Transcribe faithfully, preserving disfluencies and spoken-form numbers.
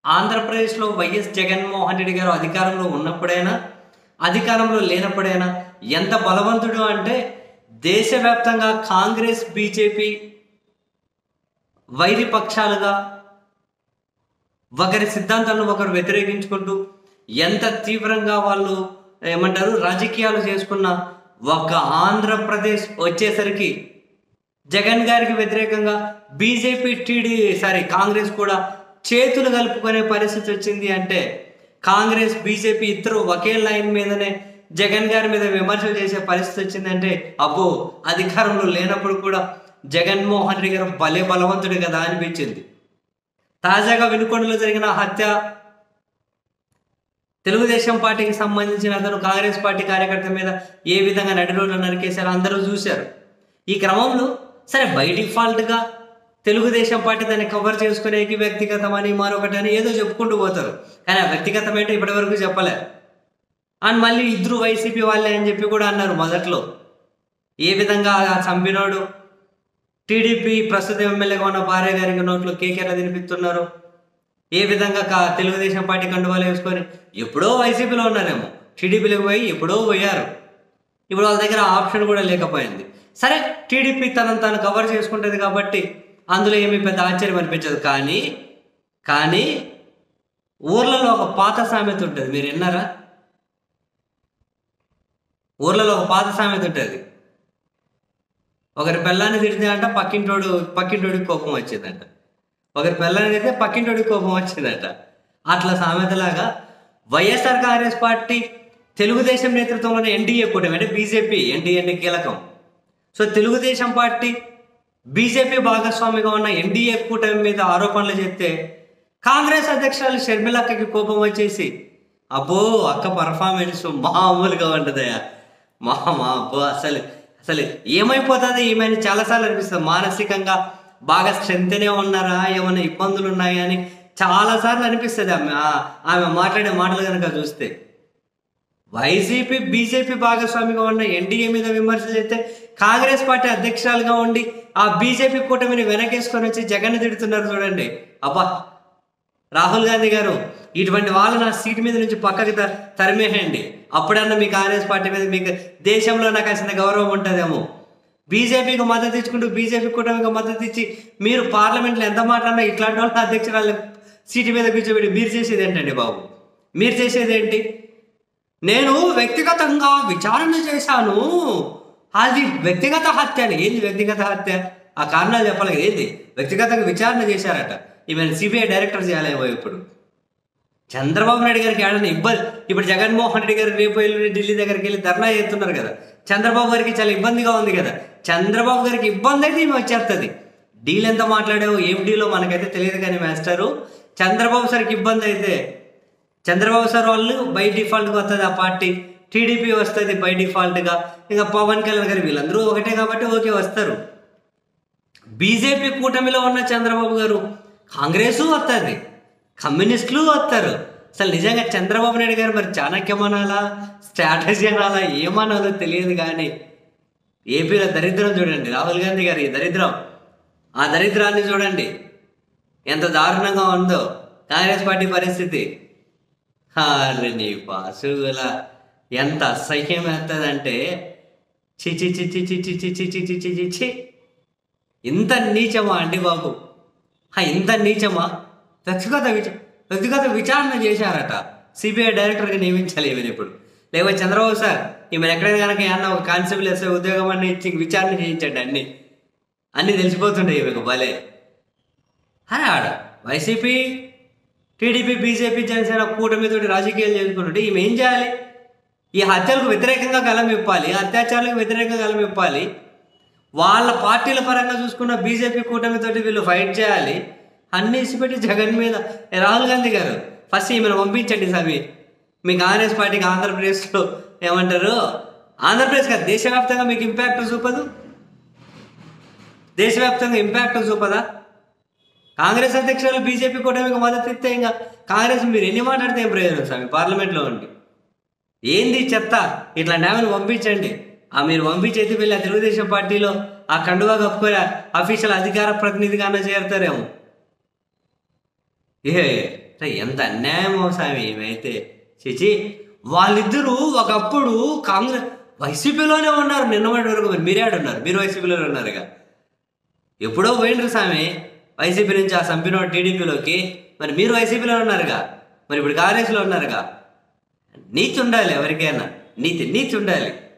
ఆంధ్రప్రదేశ్‌లో వైఎస్ జగన్మోహన్ రెడ్డి గారు అధికారంలో ఉన్నప్పుడైనా, అధికారంలో లేనప్పుడైనా ఎంత బలవంతుడు అంటే దేశవ్యాప్తంగా కాంగ్రెస్, బీజేపీ వైరి పక్షాలుగా ఒకరి సిద్ధాంతాలను ఒకరు వ్యతిరేకించుకుంటూ ఎంత తీవ్రంగా వాళ్ళు ఏమంటారు రాజకీయాలు చేసుకున్న ఒక ఆంధ్రప్రదేశ్ వచ్చేసరికి జగన్ గారికి వ్యతిరేకంగా బీజేపీ టీడీ సారీ కాంగ్రెస్ కూడా చేతులు కలుపుకునే పరిస్థితి వచ్చింది అంటే కాంగ్రెస్ బీజేపీ ఇద్దరు ఒకే లైన్ మీదనే జగన్ గారి మీద విమర్శలు చేసే పరిస్థితి వచ్చిందంటే అబ్బో అధికారంలో లేనప్పుడు కూడా జగన్మోహన్ రెడ్డి గారు భలే బలవంతుడు కదా అనిపించింది. తాజాగా వినుకొండలో జరిగిన హత్య తెలుగుదేశం పార్టీకి సంబంధించిన అతను కాంగ్రెస్ పార్టీ కార్యకర్త మీద ఏ విధంగా నడి రోడ్లు నరికేశారో అందరూ చూశారు. ఈ క్రమంలో సరే బై డిఫాల్ట్గా తెలుగుదేశం పార్టీ దాన్ని కవర్ చేసుకునేకి వ్యక్తిగతమని మరొకటని ఏదో చెప్పుకుంటూ పోతారు, కానీ ఆ వ్యక్తిగతం ఏంటో ఇప్పటి వరకు చెప్పలే. అండ్ మళ్ళీ ఇద్దరు వైసీపీ వాళ్ళే అని చెప్పి కూడా అన్నారు మొదట్లో. ఏ విధంగా ఆ చంపినోడు టీడీపీ ప్రస్తుత ఎమ్మెల్యేగా ఉన్న భార్య గారికి నోట్లో కేకేలా తినిపిస్తున్నారు, ఏ విధంగా కా తెలుగుదేశం పార్టీ కండువాలు వేసుకొని ఎప్పుడో వైసీపీలో ఉన్నారేమో, టీడీపీలోకి పోయి ఎప్పుడో పోయారు. ఇప్పుడు వాళ్ళ దగ్గర ఆప్షన్ కూడా లేకపోయింది. సరే టీడీపీ తనను తాను కవర్ చేసుకుంటుంది కాబట్టి అందులో ఏమీ పెద్ద ఆశ్చర్యం అనిపించదు. కానీ కానీ ఊర్లలో ఒక పాత సామెత ఉంటుంది, మీరు విన్నారా? ఊర్లలో ఒక పాత సామెత ఉంటుంది, ఒకరి పిల్లాన్ని తిడితే అంట పక్కింటోడు పక్కింటోడికి కోపం వచ్చిందంట, ఒకరి పిల్లాన్ని తిడితే పక్కింటోడికి కోపం వచ్చిందంట. అట్లా సామెతలాగా వైఎస్ఆర్ కాంగ్రెస్ పార్టీ తెలుగుదేశం నేతృత్వంలోని ఎన్డీఏ కూటమి అంటే బీజేపీ ఎన్డీఏ అంటే కీలకం. సో తెలుగుదేశం పార్టీ బీజేపీ భాగస్వామిగా ఉన్న ఎన్డీఏ కూటమి మీద ఆరోపణలు చేస్తే కాంగ్రెస్ అధ్యక్షురాలు షర్మిలక్కకి కోపం వచ్చేసి అబ్బో అక్క పర్ఫార్మెన్స్ మామూలుగా ఉండదయా మా మా అబ్బో అసలు అసలు ఏమైపోతుంది ఈమెని చాలాసార్లు అనిపిస్తుంది. మానసికంగా బాగా స్ట్రెంగ్త్నే ఉన్నారా, ఏమైనా ఇబ్బందులు ఉన్నాయా అని చాలాసార్లు అనిపిస్తుంది ఆమె ఆమె మాట్లాడే మాటలు కనుక చూస్తే. వైసీపీ బీజేపీ భాగస్వామిగా ఉన్న ఎన్డీఏ మీద విమర్శలు చేస్తే కాంగ్రెస్ పార్టీ అధ్యక్షురాలుగా ఉండి ఆ బీజేపీ కూటమిని వెనకేసుకొని వచ్చి జగన్ తిడుతున్నారు చూడండి. అబ్బా రాహుల్ గాంధీ గారు ఇటువంటి వాళ్ళు నా సీట్ మీద నుంచి పక్కకి త తరిమేయండి, అప్పుడన్నా మీ కాంగ్రెస్ పార్టీ మీద మీకు దేశంలో నాకు కాసిన గౌరవం ఉంటుందేమో. బీజేపీకి మద్దతు ఇచ్చుకుంటూ బీజేపీ కూటమికి మద్దతు ఇచ్చి మీరు పార్లమెంట్లో ఎంత మాట్లాడినా ఇట్లాంటి వాళ్ళ అధ్యక్షురాలు సీటు మీద కూర్చోబెట్టి మీరు చేసేది ఏంటండి బాబు? మీరు చేసేది ఏంటి? నేను వ్యక్తిగతంగా విచారణ చేశాను, అది వ్యక్తిగత హత్య అని. ఏంది వ్యక్తిగత హత్య? ఆ కారణాలు చెప్పాలి. ఏంది వ్యక్తిగతంగా విచారణ చేశారట, ఈమెను సిబిఐ డైరెక్టర్ చేయాలేమో. ఇప్పుడు చంద్రబాబు నాయుడు గారికి ఏడన్నా ఇబ్బంది, ఇప్పుడు జగన్మోహన్ రెడ్డి గారు రేపు వెళ్ళి ఢిల్లీ దగ్గరికి వెళ్ళి ధర్నా చేస్తున్నారు కదా, చంద్రబాబు గారికి చాలా ఇబ్బందిగా ఉంది కదా. చంద్రబాబు గారికి ఇబ్బంది అయితే ఈమె వచ్చేస్తుంది. డీల్ ఎంత మాట్లాడావు ఏం డీలో మనకైతే తెలియదు, కానీ మాస్టరు చంద్రబాబు సార్కి ఇబ్బంది అయితే చంద్రబాబు సార్ వాళ్ళు బై డిఫాల్ట్గా వస్తుంది ఆ పార్టీ, టీడీపీ వస్తుంది బై డిఫాల్ట్గా, ఇంకా పవన్ కళ్యాణ్ గారు వీళ్ళందరూ ఒకటే కాబట్టి ఓకే వస్తారు. బీజేపీ కూటమిలో ఉన్న చంద్రబాబు గారు కాంగ్రెసు వస్తుంది, కమ్యూనిస్టులు వస్తారు. అసలు నిజంగా చంద్రబాబు నాయుడు గారు మరి చాణక్యం అనాలా, స్ట్రాటజీ అనాలా, ఏమనాలో తెలియదు. కానీ ఏపీలో దరిద్రం చూడండి, రాహుల్ గాంధీ గారి దరిద్రం, ఆ దరిద్రాన్ని చూడండి ఎంత దారుణంగా ఉందో కాంగ్రెస్ పార్టీ పరిస్థితి. అరే నీ పాసుగుల ఎంత అసహ్యం వేస్తుందంటే చిచి చిచి చిచి చిచి చిచి చిచి చి ఇంత నీచమా అండి బాబు? ఇంత నీచమా? వ్యక్తిగత విచ వ్యక్తిగత విచారణ చేశారట, సిబిఐ డైరెక్టర్గా నియమించాలి ఈమెను ఇప్పుడు. లేకపోతే చంద్రబాబు సార్ ఈమెను ఎక్కడైనా కనుక ఏమన్నా ఒక కానిస్టేబుల్ వేస్తే ఉద్యోగం అన్ని ఇచ్చి విచారణ చేయించండి, అన్ని అన్నీ తెలిసిపోతుంటాయి ఈమెకు భలే. అరే ఆడ వైసీపీ టీడీపీ బీజేపీ జనసేన కూటమితోటి రాజకీయాలు చేసుకుంటుంటే ఈమె ఏం చేయాలి? ఈ హత్యలకు వ్యతిరేకంగా గలం ఇప్పాలి, అత్యాచారాలకు వ్యతిరేకంగా గలం ఇప్పాలి. వాళ్ళ పార్టీల పరంగా చూసుకున్న బీజేపీ కూటమితోటి వీళ్ళు ఫైట్ చేయాలి. అన్నీ ఇసిపెట్టి జగన్ మీద రాహుల్ గాంధీ గారు ఫస్ట్ ఈమెను పంపించండి స్వామి. మీ కాంగ్రెస్ పార్టీకి ఆంధ్రప్రదేశ్లో ఏమంటారు, ఆంధ్రప్రదేశ్ కాదు దేశవ్యాప్తంగా మీకు ఇంపాక్ట్ చూపదు, దేశవ్యాప్తంగా ఇంపాక్ట్ చూపదా? కాంగ్రెస్ అధ్యక్షులు బీజేపీ కూటమికి మద్దతు ఇస్తే ఇంకా కాంగ్రెస్ మీరు ఎన్ని మాట్లాడితే ఏం ప్రయోజనం స్వామి? పార్లమెంట్లో ఉండి ఏంది చెత్త? ఇట్లాంటి ఆమెను పంపించండి. ఆ మీరు పంపించేది వెళ్ళి ఆ తెలుగుదేశం పార్టీలో ఆ కండువా కప్పుకొని అఫీషియల్ అధికార ప్రతినిధిగానే చేరుతారేమో. ఏ అంటే ఎంత అన్యాయమో స్వామి ఏమైతే చిచి. వాళ్ళిద్దరూ ఒకప్పుడు కాంగ్రెస్ వైసీపీలోనే ఉన్నారు నిన్నటి వరకు. మరి మీరే ఉన్నారు, మీరు వైసీపీలోనే ఉన్నారుగా. ఎప్పుడో పోయిండ్రు స్వామి వైసీపీ నుంచి ఆ సంపిన టీడీపీలోకి. మరి మీరు వైసీపీలో ఉన్నారుగా, మరి ఇప్పుడు కాంగ్రెస్లో ఉన్నారుగా. నీతి ఉండాలి ఎవరికైనా, నీతి నీతి ఉండాలి.